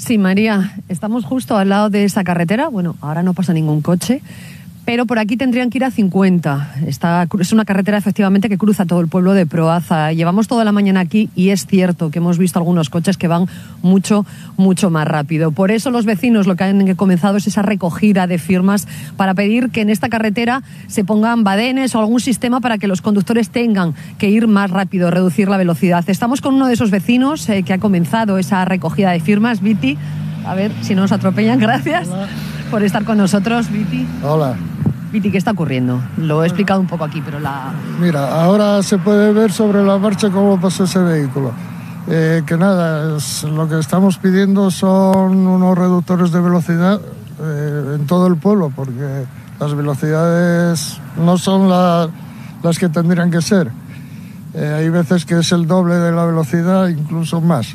Sí, María, estamos justo al lado de esa carretera. Bueno, ahora no pasa ningún coche, pero por aquí tendrían que ir a 50. Es una carretera efectivamente que cruza todo el pueblo de Proaza. Llevamos toda la mañana aquí y es cierto que hemos visto algunos coches que van mucho más rápido. Por eso los vecinos lo que han comenzado es esa recogida de firmas para pedir que en esta carretera se pongan badenes o algún sistema para que los conductores tengan que ir más rápido, reducir la velocidad. Estamos con uno de esos vecinos que ha comenzado esa recogida de firmas, Viti. A ver si no nos atropellan. Gracias. Hola. Por estar con nosotros, Viti. Hola. Viti, ¿qué está ocurriendo? Lo he explicado un poco aquí, pero Mira, ahora se puede ver sobre la marcha cómo pasó ese vehículo. Que nada, lo que estamos pidiendo son unos reductores de velocidad en todo el pueblo, porque las velocidades no son las que tendrían que ser. Hay veces que es el doble de la velocidad, incluso más.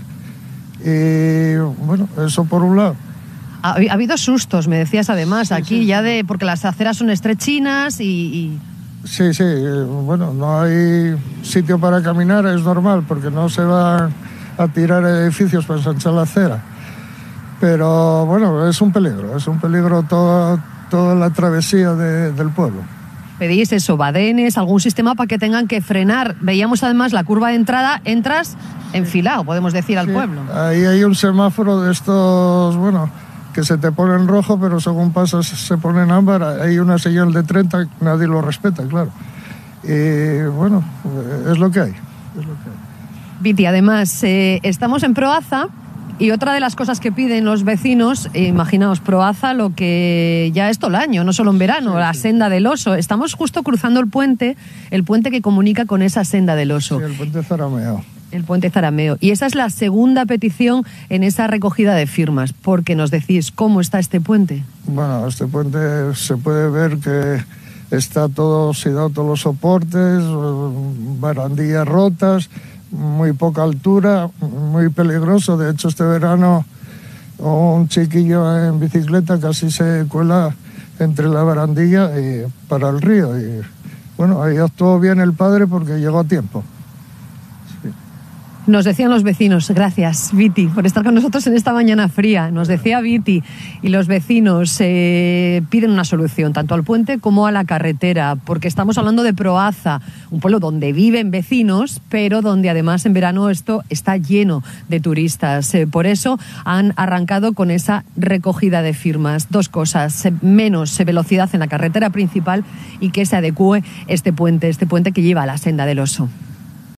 Y bueno, eso por un lado. Ha habido sustos, me decías además, aquí ya porque las aceras son estrechinas y... Sí, bueno, no hay sitio para caminar, es normal, porque no se van a tirar edificios para ensanchar la acera. Pero bueno, es un peligro toda la travesía del pueblo. Pedís eso, badenes, algún sistema para que tengan que frenar. Veíamos además la curva de entrada, entras enfilado, podemos decir, al pueblo. Ahí hay un semáforo de estos, bueno, que se te pone en rojo, pero según pasas se pone en ámbar. Hay una señal de 30, nadie lo respeta, claro. Y bueno, es lo que hay. Viti, además, estamos en Proaza y otra de las cosas que piden los vecinos, imaginaos, Proaza, lo que ya es todo el año, no solo en verano, la senda del Oso. Estamos justo cruzando el puente que comunica con esa senda del Oso. Sí, el puente Zarameo. El puente Zarameo. Y esa es la segunda petición en esa recogida de firmas, porque nos decís cómo está este puente. Bueno, este puente se puede ver que está todo oxidado, todos los soportes, barandillas rotas, muy poca altura, muy peligroso. De hecho, este verano un chiquillo en bicicleta casi se cuela entre la barandilla y para el río. Y bueno, ahí actuó bien el padre porque llegó a tiempo. Nos decían los vecinos, gracias Viti por estar con nosotros en esta mañana fría, nos decía Viti, y los vecinos piden una solución tanto al puente como a la carretera, porque estamos hablando de Proaza, un pueblo donde viven vecinos, pero donde además en verano esto está lleno de turistas. Por eso han arrancado con esa recogida de firmas. Dos cosas, menos velocidad en la carretera principal y que se adecúe este puente que lleva a la senda del Oso.